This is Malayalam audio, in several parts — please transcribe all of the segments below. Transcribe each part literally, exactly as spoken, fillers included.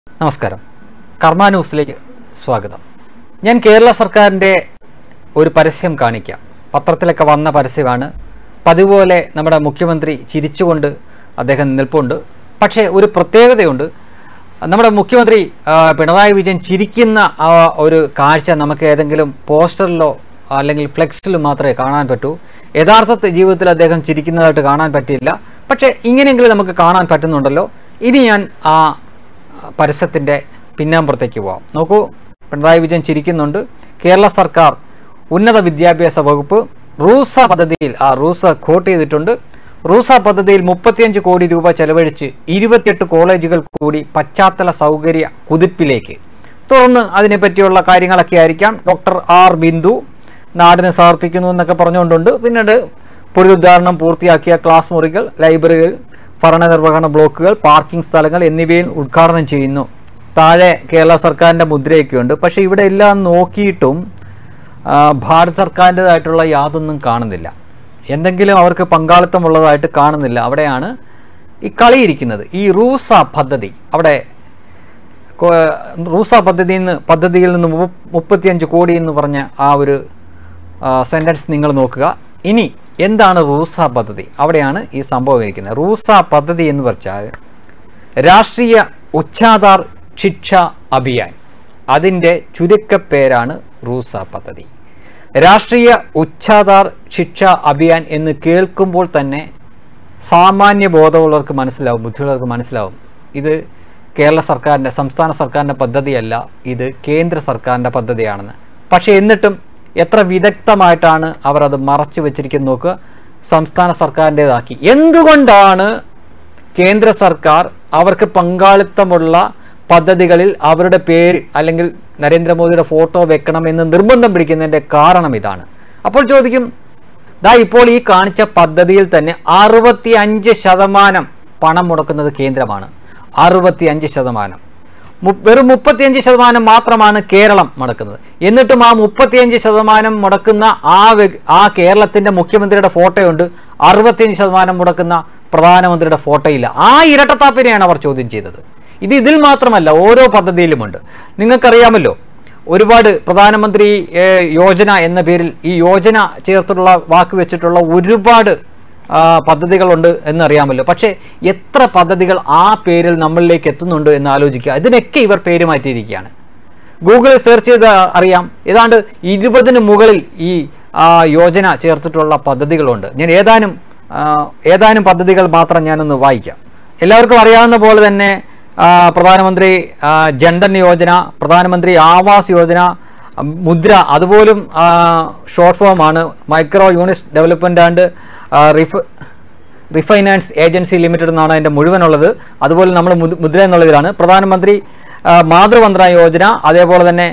നമസ്കാരം. കർമ്മ ന്യൂസിലേക്ക് സ്വാഗതം. ഞാൻ കേരള സർക്കാരിൻ്റെ ഒരു പരസ്യം കാണിക്കാം. പത്രത്തിലൊക്കെ വന്ന പരസ്യമാണ്. പതിപോലെ നമ്മുടെ മുഖ്യമന്ത്രി ചിരിച്ചുകൊണ്ട് അദ്ദേഹം നിൽപ്പുണ്ട്. പക്ഷേ ഒരു പ്രത്യേകതയുണ്ട്. നമ്മുടെ മുഖ്യമന്ത്രി പിണറായി വിജയൻ ചിരിക്കുന്ന ആ ഒരു കാഴ്ച നമുക്ക് ഏതെങ്കിലും പോസ്റ്ററിലോ അല്ലെങ്കിൽ ഫ്ലെക്സിലോ മാത്രമേ കാണാൻ പറ്റൂ. യഥാർത്ഥ ജീവിതത്തിൽ അദ്ദേഹം ചിരിക്കുന്നതായിട്ട് കാണാൻ പറ്റില്ല. പക്ഷേ ഇങ്ങനെയെങ്കിലും നമുക്ക് കാണാൻ പറ്റുന്നുണ്ടല്ലോ. ഇനി ഞാൻ ആ പരസ്യത്തിൻ്റെ പിന്നാമ്പുറത്തേക്ക് പോകാം. നോക്കൂ, പിണറായി വിജയൻ ചിരിക്കുന്നുണ്ട്. കേരള സർക്കാർ ഉന്നത വിദ്യാഭ്യാസ വകുപ്പ് റൂസ പദ്ധതിയിൽ, ആ റൂസ കോട്ട് ചെയ്തിട്ടുണ്ട്. റൂസ പദ്ധതിയിൽ മുപ്പത്തിയഞ്ച് കോടി രൂപ ചെലവഴിച്ച് ഇരുപത്തിയെട്ട് കോളേജുകൾ കൂടി പശ്ചാത്തല സൗകര്യ കുതിപ്പിലേക്ക്. തുടർന്ന് അതിനെപ്പറ്റിയുള്ള കാര്യങ്ങളൊക്കെ ആയിരിക്കാം. ഡോക്ടർ ആർ ബിന്ദു നാടിന് സമർപ്പിക്കുന്നു എന്നൊക്കെ പറഞ്ഞുകൊണ്ടുണ്ട്. പിന്നീട് പുനരുദ്ധാരണം പൂർത്തിയാക്കിയ ക്ലാസ് മുറികൾ, ലൈബ്രറികൾ, ഭരണനിർവഹണ ബ്ലോക്കുകൾ, പാർക്കിംഗ് സ്ഥലങ്ങൾ എന്നിവയിൽ ഉദ്ഘാടനം ചെയ്യുന്നു. താഴെ കേരള സർക്കാരിൻ്റെ മുദ്രയൊക്കെയുണ്ട്. പക്ഷേ ഇവിടെ എല്ലാം നോക്കിയിട്ടും ഭാരത സർക്കാരിൻ്റെതായിട്ടുള്ള യാതൊന്നും കാണുന്നില്ല. എന്തെങ്കിലും അവർക്ക് പങ്കാളിത്തമുള്ളതായിട്ട് കാണുന്നില്ല. അവിടെയാണ് ഈ കളിയിരിക്കുന്നത്. ഈ റൂസ പദ്ധതി, അവിടെ റൂസ പദ്ധതിയിൽ നിന്ന് പദ്ധതിയിൽ നിന്ന് മുപ്പത്തിയഞ്ച് കോടി എന്ന് പറഞ്ഞ ആ ഒരു സെൻറ്റൻസ് നിങ്ങൾ നോക്കുക. ഇനി എന്താണ് റൂസ പദ്ധതി? അവിടെയാണ് ഈ സംഭവം ഇരിക്കുന്നത്. റൂസ പദ്ധതി എന്ന് വെച്ചാൽ രാഷ്ട്രീയ ഉച്ചാധാർ ശിക്ഷ അഭിയാൻ. അതിൻ്റെ ചുരുക്കപ്പേരാണ് റൂസ പദ്ധതി. രാഷ്ട്രീയ ഉച്ചാധാർ ശിക്ഷ അഭിയാൻ എന്ന് കേൾക്കുമ്പോൾ തന്നെ സാമാന്യ ബോധമുള്ളവർക്ക് മനസ്സിലാവും, ബുദ്ധിയുള്ളവർക്ക് മനസ്സിലാവും, ഇത് കേരള സർക്കാരിൻ്റെ, സംസ്ഥാന സർക്കാരിൻ്റെ പദ്ധതിയല്ല, ഇത് കേന്ദ്ര സർക്കാരിൻ്റെ പദ്ധതിയാണെന്ന്. പക്ഷേ എന്നിട്ടും എത്ര വിദഗ്ധമായിട്ടാണ് അവർ അത് മറച്ചു വെച്ചിരിക്കുന്നത് നോക്കുക. സംസ്ഥാന സർക്കാരിൻ്റെതാക്കി. എന്തുകൊണ്ടാണ് കേന്ദ്ര സർക്കാർ അവർക്ക് പങ്കാളിത്തമുള്ള പദ്ധതികളിൽ അവരുടെ പേര് അല്ലെങ്കിൽ നരേന്ദ്രമോദിയുടെ ഫോട്ടോ വെക്കണം എന്ന് നിർബന്ധം പിടിക്കുന്നതിൻ്റെ കാരണം ഇതാണ്. അപ്പോൾ ചോദിക്കും, ദാ ഇപ്പോൾ ഈ കാണിച്ച പദ്ധതിയിൽ തന്നെ അറുപത്തി അഞ്ച് ശതമാനം പണം മുടക്കുന്നത് കേന്ദ്രമാണ്. അറുപത്തി അഞ്ച് ശതമാനം വെറും മുപ്പത്തിയഞ്ച് ശതമാനം മാത്രമാണ് കേരളം മുടക്കുന്നത്. എന്നിട്ടും ആ മുപ്പത്തിയഞ്ച് ശതമാനം മുടക്കുന്ന ആ ആ കേരളത്തിൻ്റെ മുഖ്യമന്ത്രിയുടെ ഫോട്ടോയുണ്ട്, അറുപത്തിയഞ്ച് ശതമാനം മുടക്കുന്ന പ്രധാനമന്ത്രിയുടെ ഫോട്ടോയില്ല. ആ ഇരട്ടത്താപ്പിനെയാണ് അവർ ചോദ്യം ചെയ്തത്. ഇത് ഇതിൽ മാത്രമല്ല, ഓരോ പദ്ധതിയിലുമുണ്ട്. നിങ്ങൾക്കറിയാമല്ലോ, ഒരുപാട് പ്രധാനമന്ത്രി യോജന എന്ന പേരിൽ ഈ യോജന ചേർത്തിട്ടുള്ള വാക്ക് വെച്ചിട്ടുള്ള ഒരുപാട് പദ്ധതികളുണ്ട് എന്നറിയാമല്ലോ. പക്ഷേ എത്ര പദ്ധതികൾ ആ പേരിൽ നമ്മളിലേക്ക് എത്തുന്നുണ്ട് എന്ന് ആലോചിക്കുക. ഇതിനൊക്കെ ഇവർ പേര് മാറ്റിയിരിക്കുകയാണ്. ഗൂഗിളിൽ സെർച്ച് ചെയ്ത് അറിയാം, ഏതാണ്ട് ഇരുപതിന് മുകളിൽ ഈ യോജന ചേർത്തിട്ടുള്ള പദ്ധതികളുണ്ട്. ഞാൻ ഏതാനും ഏതാനും പദ്ധതികൾ മാത്രം ഞാനൊന്ന് വായിക്കാം. എല്ലാവർക്കും അറിയാവുന്ന പോലെ തന്നെ പ്രധാനമന്ത്രി ജൻധൻ യോജന, പ്രധാനമന്ത്രി ആവാസ് യോജന, മുദ്ര, അതുപോലും ഷോർട്ട് ഫോമാണ്. മൈക്രോ യൂണിറ്റ് ഡെവലപ്മെൻറ്റ് ആൻഡ് റിഫ് റിഫൈനാൻസ് ഏജൻസി ലിമിറ്റഡ് എന്നാണ് അതിൻ്റെ മുഴുവനുള്ളത്. അതുപോലെ നമ്മൾ മുദ്ര എന്നുള്ളതിലാണ്. പ്രധാനമന്ത്രി മാതൃവന്ദന യോജന, അതേപോലെ തന്നെ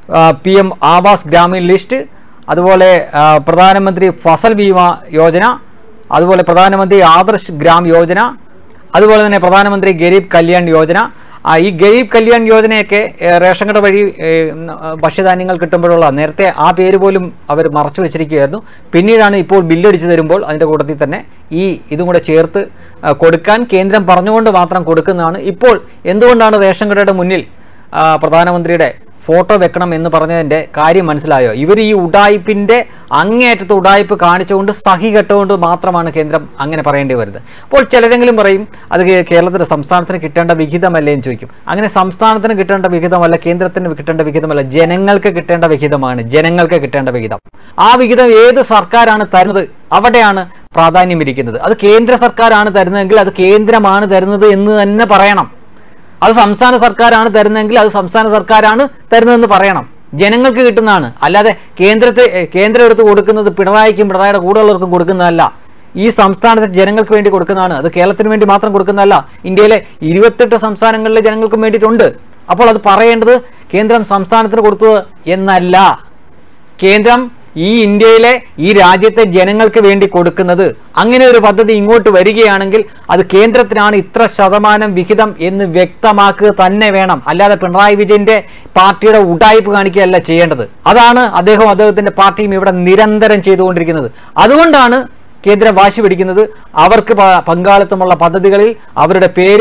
P M Awas Gramin list, അതുപോലെ പ്രധാനമന്ത്രി ഫസൽ ബീമ യോജന, അതുപോലെ പ്രധാനമന്ത്രി ആദർശ് ഗ്രാം യോജന, അതുപോലെ തന്നെ പ്രധാനമന്ത്രി ഗരീബ് കല്യാൺ യോജന. ഈ ഗരീബ് കല്യാൺ യോജനയൊക്കെ റേഷൻ കട വഴി ഭക്ഷ്യധാന്യങ്ങൾ കിട്ടുമ്പോഴുള്ള, നേരത്തെ ആ പേര് പോലും അവർ മറച്ചു വെച്ചിരിക്കുകയായിരുന്നു. പിന്നീടാണ് ഇപ്പോൾ ബില്ലടിച്ച് തരുമ്പോൾ അതിൻ്റെ കൂട്ടത്തിൽ തന്നെ ഈ ഇതും കൂടെ ചേർത്ത് കൊടുക്കാൻ കേന്ദ്രം പറഞ്ഞുകൊണ്ട് മാത്രം കൊടുക്കുന്നതാണ്. ഇപ്പോൾ എന്തുകൊണ്ടാണ് റേഷൻ കടയുടെ മുന്നിൽ പ്രധാനമന്ത്രിയുടെ ഫോട്ടോ വെക്കണം എന്ന് പറഞ്ഞതിൻ്റെ കാര്യം മനസ്സിലായോ? ഇവർ ഈ ഉഡായിപ്പിൻ്റെ അങ്ങേയറ്റത്ത് ഉഡായിപ്പ് കാണിച്ചുകൊണ്ട് സഹി കെട്ടുകൊണ്ട് മാത്രമാണ് കേന്ദ്രം അങ്ങനെ പറയേണ്ടി വരുന്നത്. അപ്പോൾ ചിലരെങ്കിലും പറയും, അത് കേരളത്തിന് സംസ്ഥാനത്തിന് കിട്ടേണ്ട വിഹിതമല്ലേ എന്ന് ചോദിക്കും. അങ്ങനെ സംസ്ഥാനത്തിന് കിട്ടേണ്ട വിഹിതമല്ല, കേന്ദ്രത്തിന് കിട്ടേണ്ട വിഹിതമല്ല, ജനങ്ങൾക്ക് കിട്ടേണ്ട വിഹിതമാണ്. ജനങ്ങൾക്ക് കിട്ടേണ്ട വിഹിതം, ആ വിഹിതം ഏത് സർക്കാരാണ് തരുന്നത് അവിടെയാണ് പ്രാധാന്യം ഇരിക്കുന്നത്. അത് കേന്ദ്ര സർക്കാരാണ് തരുന്നതെങ്കിൽ അത് കേന്ദ്രമാണ് തരുന്നത് എന്ന് തന്നെ പറയണം. അത് സംസ്ഥാന സർക്കാരാണ് തരുന്നതെങ്കിൽ അത് സംസ്ഥാന സർക്കാരാണ് തരുന്നതെന്ന് പറയണം. ജനങ്ങൾക്ക് കിട്ടുന്നതാണ്. അല്ലാതെ കേന്ദ്രത്തെ കേന്ദ്രം എടുത്ത് കൊടുക്കുന്നത് പിണറായിക്കും പിണറായിയുടെ കൂടെയുള്ളവർക്കും കൊടുക്കുന്നതല്ല. ഈ സംസ്ഥാനത്തെ ജനങ്ങൾക്ക് വേണ്ടി കൊടുക്കുന്നതാണ്. അത് കേരളത്തിന് വേണ്ടി മാത്രം കൊടുക്കുന്നതല്ല, ഇന്ത്യയിലെ ഇരുപത്തെട്ട് സംസ്ഥാനങ്ങളിലെ ജനങ്ങൾക്കും വേണ്ടിയിട്ടുണ്ട്. അപ്പോൾ അത് പറയേണ്ടത് കേന്ദ്രം സംസ്ഥാനത്തിന് കൊടുത്തത് എന്നല്ല. കേന്ദ്രം ഈ ഇന്ത്യയിലെ ഈ രാജ്യത്തെ ജനങ്ങൾക്ക് വേണ്ടി കൊടുക്കുന്നത്. അങ്ങനെ ഒരു പദ്ധതി ഇങ്ങോട്ട് വരികയാണെങ്കിൽ അത് കേന്ദ്രത്തിനാണ് ഇത്ര ശതമാനം വിഹിതം എന്ന് വ്യക്തമാക്കുക തന്നെ വേണം. അല്ലാതെ പിണറായി വിജയന്റെ പാർട്ടിയുടെ ഉഡായിപ്പ് കാണിക്കുകയല്ല ചെയ്യേണ്ടത്. അതാണ് അദ്ദേഹം അദ്ദേഹത്തിന്റെ പാർട്ടിയും ഇവിടെ നിരന്തരം ചെയ്തുകൊണ്ടിരിക്കുന്നത്. അതുകൊണ്ടാണ് കേന്ദ്രം വാശി പിടിക്കുന്നത്. അവർക്ക് പങ്കാളിത്തമുള്ള പദ്ധതികളിൽ അവരുടെ പേരും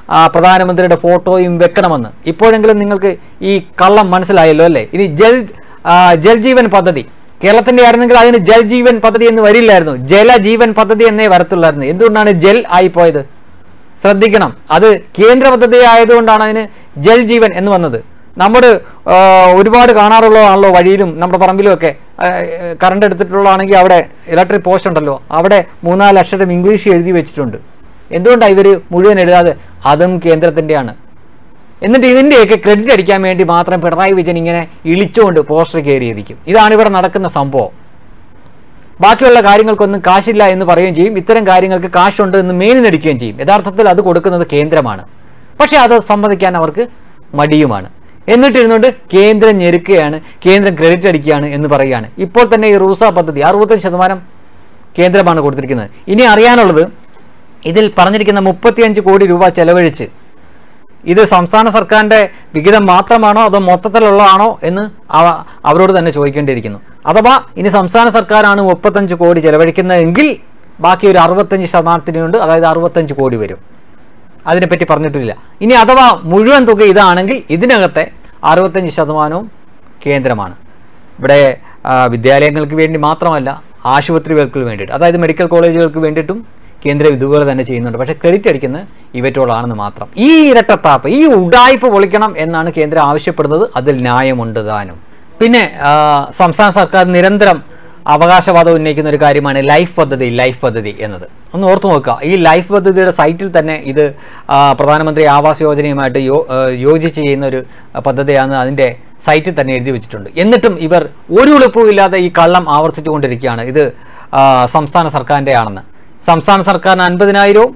പ്രധാനമന്ത്രിയുടെ ഫോട്ടോയും വെക്കണമെന്ന്. ഇപ്പോഴെങ്കിലും നിങ്ങൾക്ക് ഈ കള്ളം മനസ്സിലായല്ലോ അല്ലേ? ഇനി ജൽ ജൽജീവൻ പദ്ധതി കേരളത്തിന്റെ ആയിരുന്നെങ്കിൽ അതിന് ജൽജീവൻ പദ്ധതി എന്ന് വരില്ലായിരുന്നു, ജലജീവൻ പദ്ധതി എന്നേ വരത്തുള്ളായിരുന്നു. എന്തുകൊണ്ടാണ് ജൽ ആയിപ്പോയത്? ശ്രദ്ധിക്കണം, അത് കേന്ദ്ര പദ്ധതി ആയതുകൊണ്ടാണ് അതിന് ജൽജീവൻ എന്ന് വന്നത്. നമ്മുടെ ഒരുപാട് കാണാറുള്ളതാണല്ലോ വഴിയിലും നമ്മുടെ പറമ്പിലും ഒക്കെ. കറണ്ട് എടുത്തിട്ടുള്ളതാണെങ്കിൽ അവിടെ ഇലക്ട്രിക് പോസ്റ്റ് ഉണ്ടല്ലോ, അവിടെ മൂന്നാല് അക്ഷരം ഇംഗ്ലീഷ് എഴുതി വെച്ചിട്ടുണ്ട്. എന്തുകൊണ്ടാണ് ഇവർ മുഴുവൻ എഴുതാതെ? അതും കേന്ദ്രത്തിൻ്റെയാണ്. എന്നിട്ട് ഇതിൻ്റെയൊക്കെ ക്രെഡിറ്റ് അടിക്കാൻ വേണ്ടി മാത്രം പിണറായി വിജയൻ ഇങ്ങനെ ഇളിച്ചുകൊണ്ട് പോസ്റ്റർ കയറിയിരിക്കും. ഇതാണ് ഇവിടെ നടക്കുന്ന സംഭവം. ബാക്കിയുള്ള കാര്യങ്ങൾക്കൊന്നും കാശില്ല എന്ന് പറയുകയും ചെയ്യും, ഇത്തരം കാര്യങ്ങൾക്ക് കാശുണ്ട് എന്ന് മേനിനടിക്കുകയും ചെയ്യും. യഥാർത്ഥത്തിൽ അത് കൊടുക്കുന്നത് കേന്ദ്രമാണ്. പക്ഷേ അത് സമ്മതിക്കാൻ അവർക്ക് മടിയുമാണ്. എന്നിട്ടിരുന്നുകൊണ്ട് കേന്ദ്രം ഞെരുക്കുകയാണ്, കേന്ദ്രം ക്രെഡിറ്റ് അടിക്കുകയാണ് എന്ന് പറയുകയാണ്. ഇപ്പോൾ തന്നെ ഈ റൂസ പദ്ധതി അറുപത്തഞ്ച് ശതമാനം കേന്ദ്രമാണ് കൊടുത്തിരിക്കുന്നത്. ഇനി അറിയാനുള്ളത്, ഇതിൽ പറഞ്ഞിരിക്കുന്ന മുപ്പത്തിയഞ്ച് കോടി രൂപ ചെലവഴിച്ച് ഇത് സംസ്ഥാന സർക്കാരിൻ്റെ വിഹിതം മാത്രമാണോ അതോ മൊത്തത്തിലുള്ളതാണോ എന്ന് അവരോട് തന്നെ ചോദിക്കേണ്ടിയിരിക്കുന്നു. അഥവാ ഇനി സംസ്ഥാന സർക്കാരാണ് മുപ്പത്തഞ്ച് കോടി ചെലവഴിക്കുന്നതെങ്കിൽ ബാക്കി ഒരു അറുപത്തഞ്ച് ശതമാനത്തിനുണ്ട്, അതായത് അറുപത്തഞ്ച് കോടി വരും. അതിനെപ്പറ്റി പറഞ്ഞിട്ടില്ല. ഇനി അഥവാ മുഴുവൻ തുക ഇതാണെങ്കിൽ ഇതിനകത്തെ അറുപത്തഞ്ച് ശതമാനവും കേന്ദ്രമാണ്. ഇവിടെ വിദ്യാലയങ്ങൾക്ക് വേണ്ടി മാത്രമല്ല, ആശുപത്രികൾക്ക് വേണ്ടിയിട്ട്, അതായത് മെഡിക്കൽ കോളേജുകൾക്ക് വേണ്ടിയിട്ടും കേന്ദ്രം ഇതുപോലെ തന്നെ ചെയ്യുന്നുണ്ട്. പക്ഷേ ക്രെഡിറ്റ് അടിക്കുന്നത് ഇവറ്റോളാണെന്ന് മാത്രം. ഈ ഇരട്ടത്താപ്പ്, ഈ ഉഡായ്പ പൊളിക്കണം എന്നാണ് കേന്ദ്രം ആവശ്യപ്പെടുന്നത്. അതിൽ ന്യായമുണ്ട് താനും. പിന്നെ സംസ്ഥാന സർക്കാർ നിരന്തരം അവകാശവാദം ഉന്നയിക്കുന്ന ഒരു കാര്യമാണ് ലൈഫ് പദ്ധതി ലൈഫ് പദ്ധതി എന്നത്. ഒന്ന് ഓർത്തു നോക്കുക, ഈ ലൈഫ് പദ്ധതിയുടെ സൈറ്റിൽ തന്നെ ഇത് പ്രധാനമന്ത്രി ആവാസ് യോജനയുമായിട്ട് യോ യോജിച്ച് ചെയ്യുന്ന ഒരു പദ്ധതിയാണ് അതിൻ്റെ സൈറ്റിൽ തന്നെ എഴുതി വെച്ചിട്ടുണ്ട്. എന്നിട്ടും ഇവർ ഒരു എളുപ്പമില്ലാതെ ഈ കള്ളം ആവർത്തിച്ചു കൊണ്ടിരിക്കുകയാണ് ഇത് സംസ്ഥാന സർക്കാരിൻ്റെ ആണെന്ന്. സംസ്ഥാന സർക്കാരിന് അൻപതിനായിരവും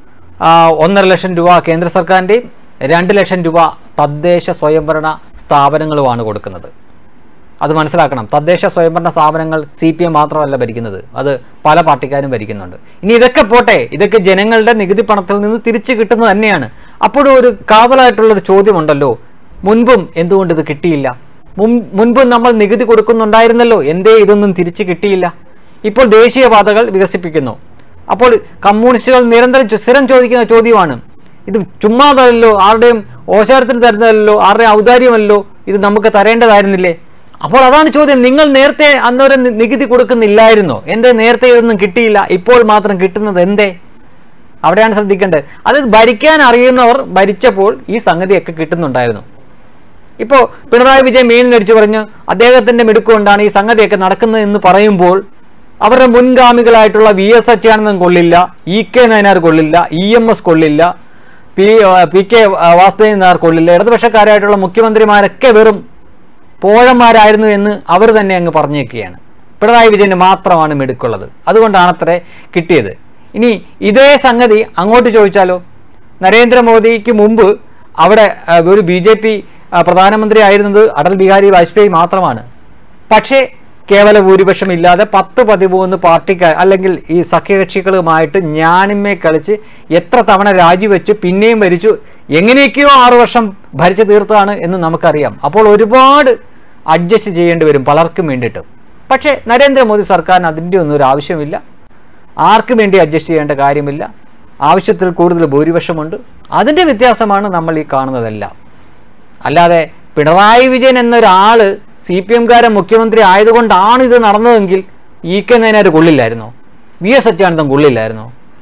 ഒന്നര ലക്ഷം രൂപ കേന്ദ്ര സർക്കാരിൻ്റെയും രണ്ട് ലക്ഷം രൂപ തദ്ദേശ സ്വയംഭരണ സ്ഥാപനങ്ങളുമാണ് കൊടുക്കുന്നത്. അത് മനസ്സിലാക്കണം. തദ്ദേശ സ്വയംഭരണ സ്ഥാപനങ്ങൾ സി പി എം മാത്രമല്ല ഭരിക്കുന്നത്, അത് പല പാർട്ടിക്കാരും ഭരിക്കുന്നുണ്ട്. ഇനി ഇതൊക്കെ പോട്ടെ, ഇതൊക്കെ ജനങ്ങളുടെ നികുതി പണത്തിൽ നിന്ന് തിരിച്ചു കിട്ടുന്നത് തന്നെയാണ്. അപ്പോഴും ഒരു കാതലായിട്ടുള്ളൊരു ചോദ്യമുണ്ടല്ലോ, മുൻപും എന്തുകൊണ്ട് ഇത് കിട്ടിയില്ല? മുൻ മുൻപും നമ്മൾ നികുതി കൊടുക്കുന്നുണ്ടായിരുന്നല്ലോ, എന്തേ ഇതൊന്നും തിരിച്ചു കിട്ടിയില്ല? ഇപ്പോൾ ദേശീയപാതകൾ വികസിപ്പിക്കുന്നു. അപ്പോൾ കമ്മ്യൂണിസ്റ്റുകൾ നിരന്തരം സ്ഥിരം ചോദിക്കുന്ന ചോദ്യമാണ്, ഇത് ചുമ്മാതല്ലോ, ആരുടെയും ഓശാരത്തിന് തരുന്നതല്ലോ, ആരുടെയും ഔദാര്യമല്ലോ, ഇത് നമുക്ക് തരേണ്ടതായിരുന്നില്ലേ? അപ്പോൾ അതാണ് ചോദ്യം. നിങ്ങൾ നേരത്തെ അന്നേരം നികുതി കൊടുക്കുന്നില്ലായിരുന്നോ? എന്തേ നേരത്തെ ഇതൊന്നും കിട്ടിയില്ല, ഇപ്പോൾ മാത്രം കിട്ടുന്നത് എന്തേ? അവിടെയാണ് ശ്രദ്ധിക്കേണ്ടത്. അത് ഭരിക്കാൻ അറിയുന്നവർ ഭരിച്ചപ്പോൾ ഈ സംഗതിയൊക്കെ കിട്ടുന്നുണ്ടായിരുന്നു. ഇപ്പോൾ പിണറായി വിജയൻ മേലിനടിച്ചു പറഞ്ഞു അദ്ദേഹത്തിന്റെ മിടുക്കുകൊണ്ടാണ് ഈ സംഗതിയൊക്കെ നടക്കുന്നത് എന്ന് പറയുമ്പോൾ അവരുടെ മുൻഗാമികളായിട്ടുള്ള വി എസ് അച്യുതാനന്ദൻ കൊള്ളില്ല, ഇ കെ നയനാർ കൊള്ളില്ല, ഇ എം എസ് കൊള്ളില്ല, P P K Vasudevan Nair കൊള്ളില്ല, ഇടതുപക്ഷക്കാരായിട്ടുള്ള മുഖ്യമന്ത്രിമാരൊക്കെ വെറും പോഴന്മാരായിരുന്നു എന്ന് അവർ തന്നെ അങ്ങ് പറഞ്ഞേക്കുകയാണ്. പിണറായി വിജയന് മാത്രമാണ് മിടുക്കുള്ളത്, അതുകൊണ്ടാണ് അത്ര കിട്ടിയത്. ഇനി ഇതേ സംഗതി അങ്ങോട്ട് ചോദിച്ചാലോ? നരേന്ദ്രമോദിക്ക് മുമ്പ് അവിടെ ഒരു ബി ജെ പി പ്രധാനമന്ത്രി ആയിരുന്നത് അടൽ ബിഹാരി വാജ്പേയി മാത്രമാണ്. പക്ഷേ കേവല ഭൂരിപക്ഷം ഇല്ലാതെ പത്ത് പതിമൂന്ന് പാർട്ടിക്കാർ അല്ലെങ്കിൽ ഈ സഖ്യകക്ഷികളുമായിട്ട് ഞാനിമ്മേ കളിച്ച് എത്ര തവണ രാജിവെച്ച് പിന്നെയും ഭരിച്ചു, എങ്ങനെയൊക്കെയോ ആറു വർഷം ഭരിച്ചു തീർത്താണ് എന്ന് നമുക്കറിയാം. അപ്പോൾ ഒരുപാട് അഡ്ജസ്റ്റ് ചെയ്യേണ്ടി വരും പലർക്കും വേണ്ടിയിട്ട്. പക്ഷേ നരേന്ദ്രമോദി സർക്കാരിന് അതിൻ്റെ ഒന്നും ഒരു ആവശ്യമില്ല, ആർക്കും വേണ്ടി അഡ്ജസ്റ്റ് ചെയ്യേണ്ട കാര്യമില്ല. ആവശ്യത്തിൽ കൂടുതൽ ഭൂരിപക്ഷമുണ്ട്. അതിൻ്റെ വ്യത്യാസമാണ് നമ്മൾ ഈ കാണുന്നതെല്ലാം. അല്ലാതെ പിണറായി വിജയൻ എന്നൊരാൾ സി പി എംകാരൻ മുഖ്യമന്ത്രി ആയതുകൊണ്ടാണ് ഇത് നടന്നതെങ്കിൽ ഇ കെ നയനാർ കൊള്ളില്ലായിരുന്നോ? വി എസ് അച്യുതാനന്ദൻ കൊള്ളില്ലായിരുന്നോ?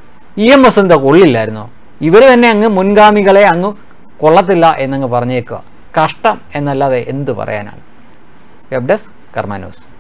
ഇ എം എസ് എന്താ കൊള്ളില്ലായിരുന്നോ? ഇവർ തന്നെ അങ്ങ് മുൻഗാമികളെ അങ്ങ് കൊള്ളത്തില്ല എന്നങ്ങ് പറഞ്ഞേക്കുക. കഷ്ടം എന്നല്ലാതെ എന്ത് പറയാനാണ്? Web desk Karma news.